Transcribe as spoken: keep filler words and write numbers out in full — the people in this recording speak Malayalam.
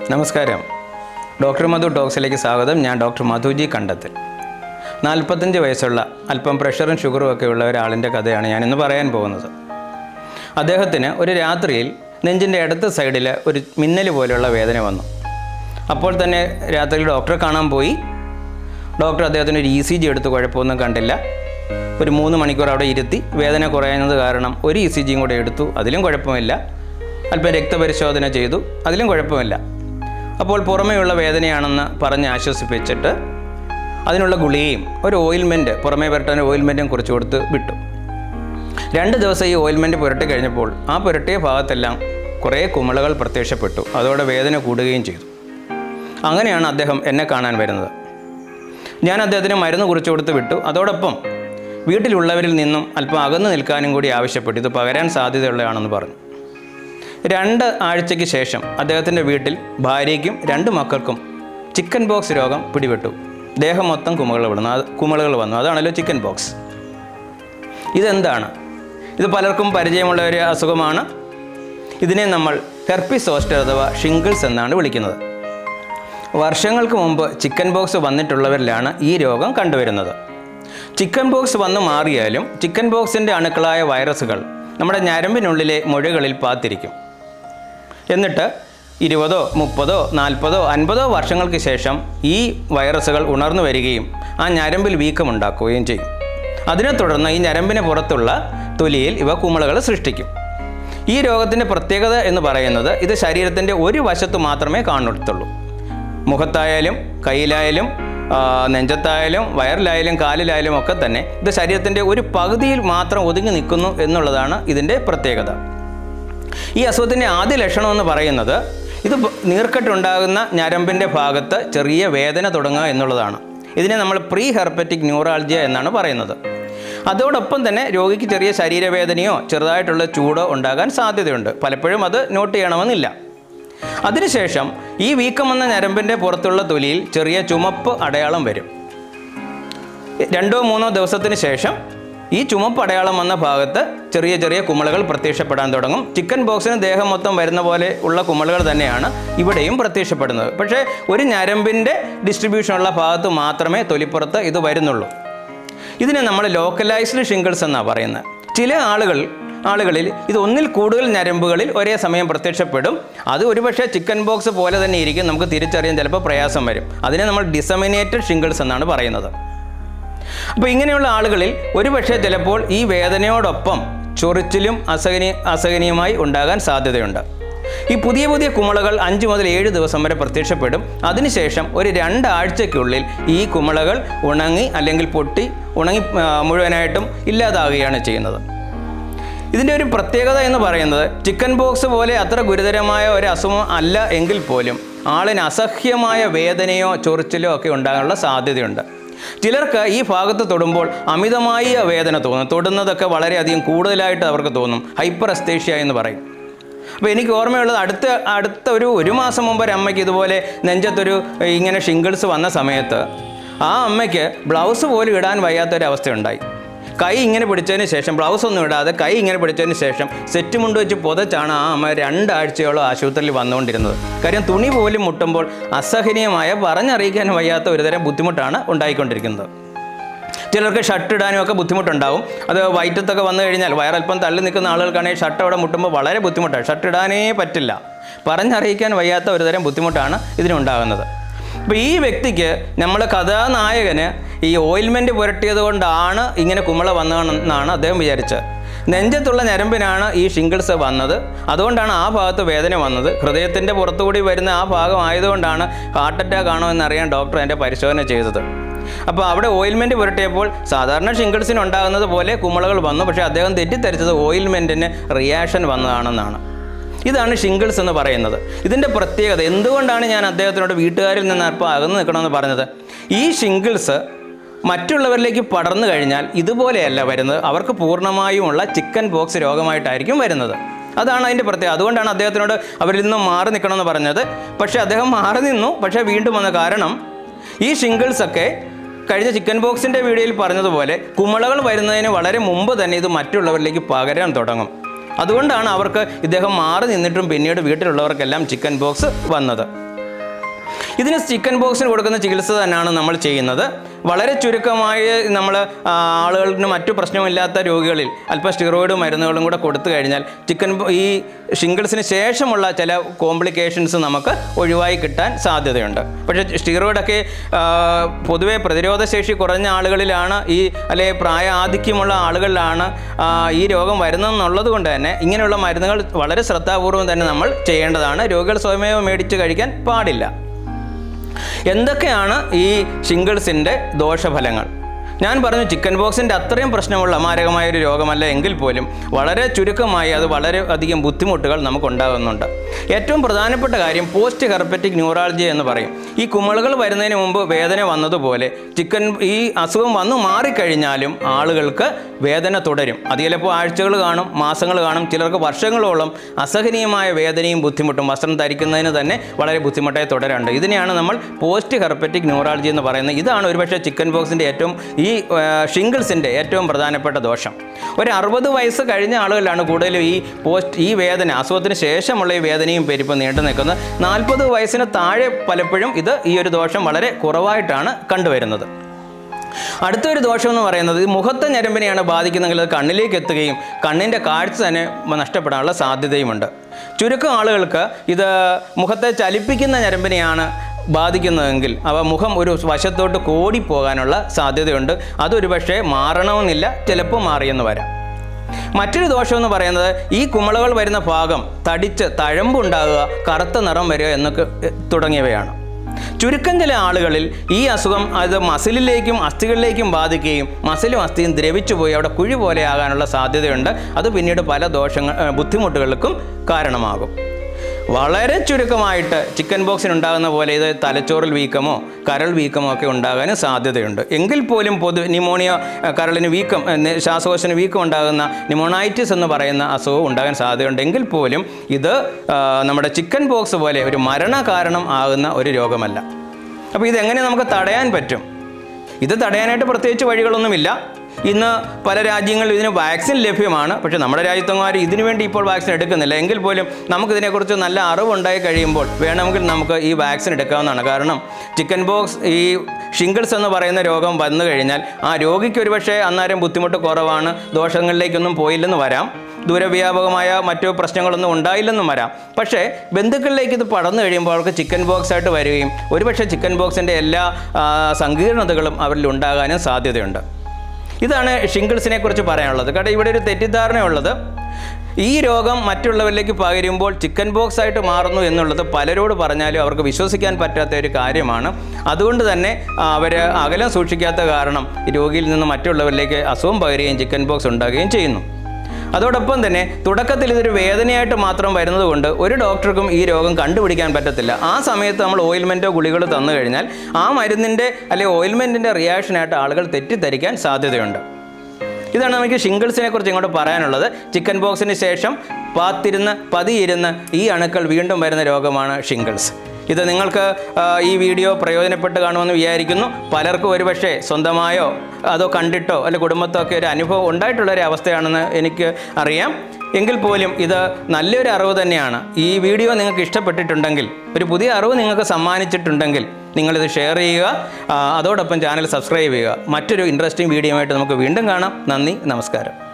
നമസ്കാരം. ഡോക്ടർ മധു ടോക്സിലേക്ക് സ്വാഗതം. ഞാൻ ഡോക്ടർ മധുജി കണ്ടത്തിൽ. നാൽപ്പത്തഞ്ച് വയസ്സുള്ള അല്പം പ്രഷറും ഷുഗറും ഒക്കെ ഉള്ള ഒരാളിൻ്റെ കഥയാണ് ഞാനിന്ന് പറയാൻ പോകുന്നത്. അദ്ദേഹത്തിന് ഒരു രാത്രിയിൽ നെഞ്ചിൻ്റെ ഇടത്ത് സൈഡിൽ ഒരു മിന്നൽ പോലെയുള്ള വേദന വന്നു. അപ്പോൾ തന്നെ രാത്രിയിൽ ഡോക്ടറെ കാണാൻ പോയി. ഡോക്ടർ അദ്ദേഹത്തിന് ഒരു ഇ സി ജി എടുത്ത് കുഴപ്പമൊന്നും കണ്ടില്ല. ഒരു മൂന്ന് മണിക്കൂർ അവിടെ ഇരുത്തി. വേദന കുറയുന്നത് കാരണം ഒരു ഇ സി ജിയും കൂടെ എടുത്തു. അതിലും കുഴപ്പമില്ല. അല്പം രക്തപരിശോധന ചെയ്തു. അതിലും കുഴപ്പമില്ല. അപ്പോൾ പുറമേയുള്ള വേദനയാണെന്ന് പറഞ്ഞ് ആശ്വസിപ്പിച്ചിട്ട് അതിനുള്ള ഗുളികയും ഒരു ഓയിൽമെൻറ്റ്, പുറമേ പുരട്ടാൻ ഓയിൽമെൻറ്റും കുറിച്ച് കൊടുത്ത് വിട്ടു. രണ്ട് ദിവസം ഈ ഓയിൽമെൻറ്റ് പുരട്ടി കഴിഞ്ഞപ്പോൾ ആ പുരട്ടിയ ഭാഗത്തെല്ലാം കുറേ കുമിളകൾ പ്രത്യക്ഷപ്പെട്ടു. അതോടെ വേദന കൂടുകയും ചെയ്തു. അങ്ങനെയാണ് അദ്ദേഹം എന്നെ കാണാൻ വരുന്നത്. ഞാൻ അദ്ദേഹത്തിന് മരുന്ന് കുറിച്ച് കൊടുത്ത് വിട്ടു. അതോടൊപ്പം വീട്ടിലുള്ളവരിൽ നിന്നും അല്പം അകന്നു നിൽക്കാനും കൂടി ആവശ്യപ്പെട്ടു. ഇത് പകരാൻ സാധ്യതയുള്ളതാണെന്ന് പറഞ്ഞു. രണ്ട് ആഴ്ചയ്ക്ക് ശേഷം അദ്ദേഹത്തിൻ്റെ വീട്ടിൽ ഭാര്യയ്ക്കും രണ്ട് മക്കൾക്കും ചിക്കൻ ബോക്സ് രോഗം പിടിപെട്ടു. ദേഹം മൊത്തം കുമിളകൾ വന്നു അത് കുമിളകൾ വന്നു അതാണല്ലോ ചിക്കൻ ബോക്സ്. ഇതെന്താണ്? ഇത് പലർക്കും പരിചയമുള്ള ഒരു അസുഖമാണ്. ഇതിനെ നമ്മൾ ഹെർപ്പിസ് സോസ്റ്റർ അഥവാ ഷിംഗിൾസ് എന്നാണ് വിളിക്കുന്നത്. വർഷങ്ങൾക്ക് മുമ്പ് ചിക്കൻ ബോക്സ് വന്നിട്ടുള്ളവരിലാണ് ഈ രോഗം കണ്ടുവരുന്നത്. ചിക്കൻ ബോക്സ് വന്നു മാറിയാലും ചിക്കൻ ബോക്സിൻ്റെ അണുക്കളായ വൈറസുകൾ നമ്മുടെ ഞരമ്പിനുള്ളിലെ മുഴകളിൽ പാത്തിരിക്കും. എന്നിട്ട് ഇരുപതോ മുപ്പതോ നാൽപ്പതോ അൻപതോ വർഷങ്ങൾക്ക് ശേഷം ഈ വൈറസുകൾ ഉണർന്നു വരികയും ആ ഞരമ്പിൽ വീക്കമുണ്ടാക്കുകയും ചെയ്യും. അതിനെ തുടർന്ന് ഈ ഞരമ്പിന് പുറത്തുള്ള തൊലിയിൽ ഇവ കുമിളകൾ സൃഷ്ടിക്കും. ഈ രോഗത്തിൻ്റെ പ്രത്യേകത എന്ന് പറയുന്നത് ഇത് ശരീരത്തിൻ്റെ ഒരു വശത്ത് മാത്രമേ കാണത്തുള്ളൂ. മുഖത്തായാലും കയ്യിലായാലും നെഞ്ചത്തായാലും വയറിലായാലും കാലിലായാലും ഒക്കെ തന്നെ ഇത് ശരീരത്തിൻ്റെ ഒരു പകുതിയിൽ മാത്രം ഒതുങ്ങി നിൽക്കുന്നു എന്നുള്ളതാണ് ഇതിൻ്റെ പ്രത്യേകത. ഈ അസുഖത്തിൻ്റെ ആദ്യ ലക്ഷണം എന്ന് പറയുന്നത് ഇത് നീർക്കെട്ടുണ്ടാകുന്ന ഞരമ്പിൻ്റെ ഭാഗത്ത് ചെറിയ വേദന തുടങ്ങുക എന്നുള്ളതാണ്. ഇതിനെ നമ്മൾ പ്രീ ഹെർപ്പറ്റിക് ന്യൂറാൾജിയ എന്നാണ് പറയുന്നത്. അതോടൊപ്പം തന്നെ രോഗിക്ക് ചെറിയ ശരീരവേദനയോ ചെറുതായിട്ടുള്ള ചൂടോ ഉണ്ടാകാൻ സാധ്യതയുണ്ട്. പലപ്പോഴും അത് നോട്ട് ചെയ്യണമെന്നില്ല. അതിനുശേഷം ഈ വീക്കം വന്ന ഞരമ്പിൻ്റെ പുറത്തുള്ള തൊലിയിൽ ചെറിയ ചുമപ്പ് അടയാളം വരും. രണ്ടോ മൂന്നോ ദിവസത്തിന് ശേഷം ഈ ചുമപ്പ് അടയാളം വന്ന ഭാഗത്ത് ചെറിയ ചെറിയ കുമിളകൾ പ്രത്യക്ഷപ്പെടാൻ തുടങ്ങും. ചിക്കൻ ബോക്സിന് ദേഹം മൊത്തം വരുന്ന പോലെ ഉള്ള കുമിളകൾ തന്നെയാണ് ഇവിടെയും പ്രത്യക്ഷപ്പെടുന്നത്. പക്ഷേ ഒരു ഞരമ്പിൻ്റെ ഡിസ്ട്രിബ്യൂഷനുള്ള ഭാഗത്ത് മാത്രമേ തൊലിപ്പുറത്ത് ഇത് വരുന്നുള്ളൂ. ഇതിനെ നമ്മൾ ലോക്കലൈസ്ഡ് ഷിംഗിൾസ് എന്നാണ് പറയുന്നത്. ചില ആളുകൾ ആളുകളിൽ ഇത് ഒന്നിൽ കൂടുതൽ ഞരമ്പുകളിൽ ഒരേ സമയം പ്രത്യക്ഷപ്പെടും. അത് ഒരുപക്ഷെ ചിക്കൻ ബോക്സ് പോലെ തന്നെ ഇരിക്കും. നമുക്ക് തിരിച്ചറിയാൻ ചിലപ്പോൾ പ്രയാസം വരും. അതിനെ നമ്മൾ ഡിസമിനേറ്റഡ് ഷിംഗിൾസ് എന്നാണ് പറയുന്നത്. അപ്പോൾ ഇങ്ങനെയുള്ള ആളുകളിൽ ഒരുപക്ഷെ ചിലപ്പോൾ ഈ വേദനയോടൊപ്പം ചൊറിച്ചിലും അസഹനീയ അസഹനീയമായി ഉണ്ടാകാൻ സാധ്യതയുണ്ട്. ഈ പുതിയ പുതിയ കുമിളകൾ അഞ്ച് മുതൽ ഏഴ് ദിവസം വരെ പ്രത്യക്ഷപ്പെടും. അതിനുശേഷം ഒരു രണ്ടാഴ്ചയ്ക്കുള്ളിൽ ഈ കുമിളകൾ ഉണങ്ങി അല്ലെങ്കിൽ പൊട്ടി ഉണങ്ങി മുഴുവനായിട്ടും ഇല്ലാതാവുകയാണ് ചെയ്യുന്നത്. ഇതിൻ്റെ ഒരു പ്രത്യേകത എന്ന് പറയുന്നത് ചിക്കൻ ബോക്സ് പോലെ അത്ര ഗുരുതരമായ ഒരു അസുഖം അല്ല എങ്കിൽ പോലും ആളിന് അസഹ്യമായ വേദനയോ ചൊറിച്ചിലോ ഒക്കെ ഉണ്ടാകാനുള്ള സാധ്യതയുണ്ട്. ചിലർക്ക് ഈ ഭാഗത്ത് തൊടുമ്പോൾ അമിതമായ വേദന തോന്നും. തൊടുന്നതൊക്കെ വളരെയധികം കൂടുതലായിട്ട് അവർക്ക് തോന്നും. ഹൈപ്പർ അസ്തേഷ്യ എന്ന് പറയും. അപ്പോൾ എനിക്ക് ഓർമ്മയുള്ളത് അടുത്ത അടുത്ത ഒരു ഒരു മാസം മുമ്പ് ഒരു അമ്മയ്ക്ക് ഇതുപോലെ നെഞ്ചത്തൊരു ഇങ്ങനെ ഷിംഗിൾസ് വന്ന സമയത്ത് ആ അമ്മയ്ക്ക് ബ്ലൗസ് പോലും ഇടാൻ വയ്യാത്തൊരവസ്ഥയുണ്ടായി. കൈ ഇങ്ങനെ പിടിച്ചതിന് ശേഷം ബ്ലൗസ് ഒന്നും ഇടാതെ കൈ ഇങ്ങനെ പിടിച്ചതിന് ശേഷം സെറ്റ് മുണ്ട് വെച്ച് പുതച്ചാണ് ആ അമ്മ രണ്ടാഴ്ചയോളം ആശുപത്രിയിൽ വന്നുകൊണ്ടിരുന്നത്. കാര്യം തുണി പോലും മുട്ടുമ്പോൾ അസഹനീയമായ പറഞ്ഞറിയിക്കാൻ വയ്യാത്ത ഒരുതരം ബുദ്ധിമുട്ടാണ് ഉണ്ടായിക്കൊണ്ടിരിക്കുന്നത്. ചിലർക്ക് ഷർട്ട് ഇടാനും ഒക്കെ ബുദ്ധിമുട്ടുണ്ടാവും. അത് വയറ്റത്തൊക്കെ വന്നു കഴിഞ്ഞാൽ വയറൽപ്പം തള്ളി നിൽക്കുന്ന ആളുകൾക്കാണെങ്കിൽ ഷർട്ട് അവിടെ മുട്ടുമ്പോൾ വളരെ ബുദ്ധിമുട്ടാണ്. ഷർട്ട് ഇടാനേ പറ്റില്ല. പറഞ്ഞറിയിക്കാൻ വയ്യാത്ത ഒരുതരം ബുദ്ധിമുട്ടാണ് ഇതിനുണ്ടാകുന്നത്. അപ്പോൾ ഈ വ്യക്തിക്ക് നമ്മൾ കഥാനായകന് ഈ ഓയിൽമെൻറ്റ് പുരട്ടിയത് കൊണ്ടാണ് ഇങ്ങനെ കുമിള വന്നതെന്നാണ് അദ്ദേഹം വിചാരിച്ചത്. നെഞ്ചത്തുള്ള ഞരമ്പിനാണ് ഈ ഷിംഗിൾസ് വന്നത്. അതുകൊണ്ടാണ് ആ ഭാഗത്ത് വേദന വന്നത്. ഹൃദയത്തിൻ്റെ പുറത്തുകൂടി വരുന്ന ആ ഭാഗം ആയതുകൊണ്ടാണ് ഹാർട്ട് അറ്റാക്ക് ആണോ എന്നറിയാൻ ഡോക്ടർ എൻ്റെ പരിശോധന ചെയ്തത്. അപ്പോൾ അവിടെ ഓയിൽമെൻറ്റ് പുരട്ടിയപ്പോൾ സാധാരണ ഷിംഗിൾസിന് ഉണ്ടാകുന്നത് പോലെ കുമിളകൾ വന്നു. പക്ഷേ അദ്ദേഹം തെറ്റിദ്ധരിച്ചത് ഓയിൽമെൻറ്റിന് റിയാക്ഷൻ വന്നതാണെന്നാണ്. ഇതാണ് ഷിംഗിൾസ് എന്ന് പറയുന്നത്. ഇതിൻ്റെ പ്രത്യേകത എന്തുകൊണ്ടാണ് ഞാൻ അദ്ദേഹത്തിനോട് വീട്ടുകാരിൽ നിന്ന് അല്പം അകന്ന് നിൽക്കണമെന്ന് പറഞ്ഞത്? ഈ ഷിംഗിൾസ് മറ്റുള്ളവരിലേക്ക് പടർന്നു കഴിഞ്ഞാൽ ഇതുപോലെയല്ല വരുന്നത്. അവർക്ക് പൂർണ്ണമായുമുള്ള ചിക്കൻ ബോക്സ് രോഗമായിട്ടായിരിക്കും വരുന്നത്. അതാണ് അതിൻ്റെ പ്രത്യേകത. അതുകൊണ്ടാണ് അദ്ദേഹത്തിനോട് അവരിൽ നിന്നും മാറി നിൽക്കണമെന്ന് പറഞ്ഞത്. പക്ഷേ അദ്ദേഹം മാറി നിന്നു. പക്ഷേ വീണ്ടും വന്ന കാരണം ഈ ഷിംഗിൾസൊക്കെ കഴിഞ്ഞ ചിക്കൻ ബോക്സിൻ്റെ വീഡിയോയിൽ പറഞ്ഞതുപോലെ കുമിളകൾ വരുന്നതിന് വളരെ മുമ്പ് തന്നെ ഇത് മറ്റുള്ളവരിലേക്ക് പകരാൻ തുടങ്ങും. അതുകൊണ്ടാണ് അവർക്ക് ഇദ്ദേഹം മാറി നിന്നിട്ടും പിന്നീട് വീട്ടിലുള്ളവർക്കെല്ലാം ചിക്കൻ ബോക്സ് വന്നത്. ഇതിന് ചിക്കൻ ബോക്സിന് കൊടുക്കുന്ന ചികിത്സ തന്നെയാണ് നമ്മൾ ചെയ്യുന്നത്. വളരെ ചുരുക്കമായി നമ്മൾ ആളുകൾക്ക് മറ്റു പ്രശ്നമില്ലാത്ത രോഗികളിൽ അല്പം സ്റ്റിറോയിഡ് മരുന്നുകളും കൂടെ കൊടുത്തു കഴിഞ്ഞാൽ ചിക്കൻ ഈ ഷിംഗിൾസിന് ശേഷമുള്ള ചില കോംപ്ലിക്കേഷൻസ് നമുക്ക് ഒഴിവായി കിട്ടാൻ സാധ്യതയുണ്ട്. പക്ഷേ സ്റ്റിറോയിഡൊക്കെ പൊതുവെ പ്രതിരോധശേഷി കുറഞ്ഞ ആളുകളിലാണ് ഈ അല്ലെ പ്രായ ആധിക്യമുള്ള ആളുകളിലാണ് ഈ രോഗം വരുന്നതെന്നുള്ളത് കൊണ്ട് തന്നെ ഇങ്ങനെയുള്ള മരുന്നുകൾ വളരെ ശ്രദ്ധാപൂർവം തന്നെ നമ്മൾ ചെയ്യേണ്ടതാണ്. രോഗികൾ സ്വയമേവ മേടിച്ച് കഴിക്കാൻ പാടില്ല. എന്തൊക്കെയാണ് ഈ ഷിംഗിൾസിൻ്റെ ദോഷഫലങ്ങൾ? ഞാൻ പറഞ്ഞു ചിക്കൻ ബോക്സിൻ്റെ അത്രയും പ്രശ്നമുള്ള മാരകമായൊരു രോഗമല്ല എങ്കിൽ പോലും വളരെ ചുരുക്കമായി അത് വളരെ അധികം ബുദ്ധിമുട്ടുകൾ നമുക്കുണ്ടാകുന്നുണ്ട്. ഏറ്റവും പ്രധാനപ്പെട്ട കാര്യം പോസ്റ്റ് ഹെർപ്പറ്റിക് ന്യൂറാൾജിയ എന്ന് പറയും. ഈ കുമിളകൾ വരുന്നതിന് മുമ്പ് വേദന വന്നതുപോലെ ചിക്കൻ ഈ അസുഖം വന്നു മാറിക്കഴിഞ്ഞാലും ആളുകൾക്ക് വേദന തുടരും. അത് ചിലപ്പോൾ ആഴ്ചകൾ കാണും, മാസങ്ങൾ കാണും, ചിലർക്ക് വർഷങ്ങളോളം അസഹനീയമായ വേദനയും ബുദ്ധിമുട്ടും വസ്ത്രം ധരിക്കുന്നതിന് തന്നെ വളരെ ബുദ്ധിമുട്ടായി തുടരുന്നുണ്ട്. ഇതിനെയാണ് നമ്മൾ പോസ്റ്റ് ഹെർപ്പറ്റിക് ന്യൂറാൾജി എന്ന് പറയുന്നത്. ഇതാണ് ഒരുപക്ഷെ ചിക്കൻ ബോക്സിൻ്റെ ഏറ്റവും ഈ ഷിംഗിൾസിൻ്റെ ഏറ്റവും പ്രധാനപ്പെട്ട ദോഷം. ഒരു അറുപത് വയസ്സ് കഴിഞ്ഞ ആളുകളിലാണ് കൂടുതലും ഈ പോസ്റ്റ് ഈ വേദന അസുഖത്തിന് ശേഷമുള്ള ഈ വേദനയും പെരുപ്പും നീണ്ടു നിൽക്കുന്നത്. നാൽപ്പത് വയസ്സിന് താഴെ പലപ്പോഴും ഇത് ഈ ഒരു ദോഷം വളരെ കുറവായിട്ടാണ് കണ്ടുവരുന്നത്. അടുത്തൊരു ദോഷം എന്ന് പറയുന്നത് മുഖത്തെ ഞരമ്പിനെയാണ് ബാധിക്കുന്നതെങ്കിൽ അത് കണ്ണിലേക്ക് എത്തുകയും കണ്ണിൻ്റെ കാഴ്ച തന്നെ നഷ്ടപ്പെടാനുള്ള സാധ്യതയുമുണ്ട്. ചുരുക്കം ആളുകൾക്ക് ഇത് മുഖത്തെ ചലിപ്പിക്കുന്ന ഞരമ്പിനെയാണ് ബാധിക്കുന്നതെങ്കിൽ അവ മുഖം ഒരു വശത്തോട്ട് കോടിപ്പോകാനുള്ള സാധ്യതയുണ്ട്. അതൊരു പക്ഷേ മാറണമെന്നില്ല, ചിലപ്പോൾ മാറിയെന്ന് വരാം. മറ്റൊരു ദോഷം എന്ന് പറയുന്നത് ഈ കുമിളകൾ വരുന്ന ഭാഗം തടിച്ച് തഴമ്പുണ്ടാകുക, കറുത്ത നിറം വരിക എന്നൊക്കെ തുടങ്ങിയവയാണ്. ചുരുക്കം ചില ആളുകളിൽ ഈ അസുഖം അത് മസിലിലേക്കും അസ്ഥികളിലേക്കും ബാധിക്കുകയും മസിലും അസ്ഥിയും ദ്രവിച്ചു പോയി അവിടെ കുഴി പോലെ ആകാനുള്ള സാധ്യതയുണ്ട്. അത് പിന്നീട് പല ദോഷങ്ങൾ ബുദ്ധിമുട്ടുകൾക്കും കാരണമാകും. വളരെ ചുരുക്കമായിട്ട് ചിക്കൻ ബോക്സിനുണ്ടാകുന്ന പോലെ ഇത് തലച്ചോറിൽ വീക്കമോ കരൾ വീക്കമോ ഒക്കെ ഉണ്ടാകാനും സാധ്യതയുണ്ട്. എങ്കിൽ പോലും പൊതു നിമോണിയ കരളിന് വീക്കം ശ്വാസകോശത്തിന് വീക്കം ഉണ്ടാകുന്ന നിമോണൈറ്റിസ് എന്ന് പറയുന്ന അസുഖം ഉണ്ടാകാൻ സാധ്യതയുണ്ട്. എങ്കിൽ പോലും ഇത് നമ്മുടെ ചിക്കൻ ബോക്സ് പോലെ ഒരു മരണകാരണം ആകുന്ന ഒരു രോഗമല്ല. അപ്പോൾ ഇതെങ്ങനെ നമുക്ക് തടയാൻ പറ്റും? ഇത് തടയാനായിട്ട് പ്രത്യേകിച്ച് വഴികളൊന്നുമില്ല. ഇന്ന് പല രാജ്യങ്ങളിലും ഇതിന് വാക്സിൻ ലഭ്യമാണ്. പക്ഷേ നമ്മുടെ രാജ്യത്തങ്ങാരും ഇതിനു വേണ്ടി ഇപ്പോൾ വാക്സിൻ എടുക്കുന്നില്ല. എങ്കിൽ പോലും നമുക്കിതിനെക്കുറിച്ച് നല്ല അറിവുണ്ടായി കഴിയുമ്പോൾ വേണമെങ്കിൽ നമുക്ക് ഈ വാക്സിൻ എടുക്കാവുന്നതാണ്. കാരണം ചിക്കൻ ബോക്സ് ഈ ഷിംഗിൾസ് എന്ന് പറയുന്ന രോഗം വന്നു കഴിഞ്ഞാൽ ആ രോഗിക്ക് ഒരുപക്ഷെ അന്നേരം ബുദ്ധിമുട്ട് കുറവാണ്, ദോഷങ്ങളിലേക്കൊന്നും പോയില്ലെന്ന് വരാം, ദൂരവ്യാപകമായ മറ്റു പ്രശ്നങ്ങളൊന്നും ഉണ്ടായില്ലെന്നും വരാം. പക്ഷേ ബന്ധുക്കളിലേക്ക് ഇത് പടർന്നു കഴിയുമ്പോൾ അവർക്ക് ചിക്കൻ ബോക്സ് ആയിട്ട് വരികയും ഒരുപക്ഷെ ചിക്കൻ ബോക്സിൻ്റെ എല്ലാ സങ്കീർണതകളും അവരിൽ ഉണ്ടാകാനും സാധ്യതയുണ്ട്. ഇതാണ് ഷിംഗിൾസിനെ കുറിച്ച് പറയാനുള്ളത്. കാരണം ഇവിടെ ഒരു തെറ്റിദ്ധാരണയുള്ളത് ഈ രോഗം മറ്റുള്ളവരിലേക്ക് പകരുമ്പോൾ ചിക്കൻ ബോക്സ് ആയിട്ട് മാറുന്നു എന്നുള്ളത് പലരോട് പറഞ്ഞാലും അവർക്ക് വിശ്വസിക്കാൻ പറ്റാത്ത ഒരു കാര്യമാണ്. അതുകൊണ്ട് തന്നെ അവർ അകലം സൂക്ഷിക്കാത്ത കാരണം രോഗിയിൽ നിന്ന് മറ്റുള്ളവരിലേക്ക് അസുഖം പകരുകയും ചിക്കൻ ബോക്സ് ഉണ്ടാകുകയും ചെയ്യുന്നു. അതോടൊപ്പം തന്നെ തുടക്കത്തിൽ ഇതൊരു വേദനയായിട്ട് മാത്രം വരുന്നത് കൊണ്ട് ഒരു ഡോക്ടർക്കും ഈ രോഗം കണ്ടുപിടിക്കാൻ പറ്റത്തില്ല. ആ സമയത്ത് നമ്മൾ ഓയിൽമെൻറ്റോ ഗുളികളോ തന്നു കഴിഞ്ഞാൽ ആ മരുന്നിൻ്റെ അല്ലെങ്കിൽ ഓയിൽമെൻറ്റിൻ്റെ റിയാക്ഷനായിട്ട് ആളുകൾ തെറ്റിദ്ധരിക്കാൻ സാധ്യതയുണ്ട്. ഇതാണ് നമുക്ക് ഷിംഗിൾസിനെ കുറിച്ച് ഇങ്ങോട്ട് പറയാനുള്ളത്. ചിക്കൻ ബോക്സിന് ശേഷം പാത്തിരുന്ന് പതിയിരുന്ന് ഈ അണുക്കൾ വീണ്ടും വരുന്ന രോഗമാണ് ഷിംഗിൾസ്. ഇത് നിങ്ങൾക്ക് ഈ വീഡിയോ പ്രയോജനപ്പെട്ട് കാണുമെന്ന് വിചാരിക്കുന്നു. പലർക്കും ഒരുപക്ഷെ സ്വന്തമായോ അതോ കണ്ടിട്ടോ അല്ലെ കുടുംബത്തോ ഒക്കെ ഒരു അനുഭവം ഉണ്ടായിട്ടുള്ളൊരു അവസ്ഥയാണെന്ന് എനിക്ക് അറിയാം. എങ്കിൽ പോലും ഇത് നല്ലൊരു അറിവ് തന്നെയാണ്. ഈ വീഡിയോ നിങ്ങൾക്ക് ഇഷ്ടപ്പെട്ടിട്ടുണ്ടെങ്കിൽ, ഒരു പുതിയ അറിവ് നിങ്ങൾക്ക് സമ്മാനിച്ചിട്ടുണ്ടെങ്കിൽ നിങ്ങളിത് ഷെയർ ചെയ്യുക. അതോടൊപ്പം ചാനൽ സബ്സ്ക്രൈബ് ചെയ്യുക. മറ്റൊരു ഇൻട്രസ്റ്റിംഗ് വീഡിയോ ആയിട്ട് നമുക്ക് വീണ്ടും കാണാം. നന്ദി, നമസ്കാരം.